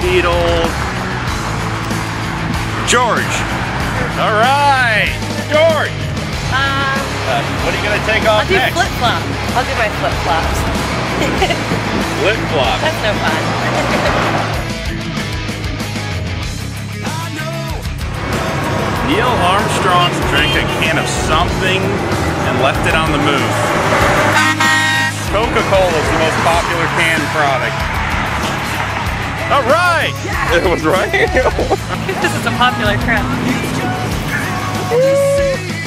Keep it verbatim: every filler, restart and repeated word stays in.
Beatles. George. All right, George. Um, Uh, what are you gonna take off I'll do next? flip flop. I'll do my flip flops. Flip flop. That's no fun. Neil Armstrong drank a can of something and left it on the moon. Coca-Cola is the most popular canned product. All right! It was right. This is a popular trend.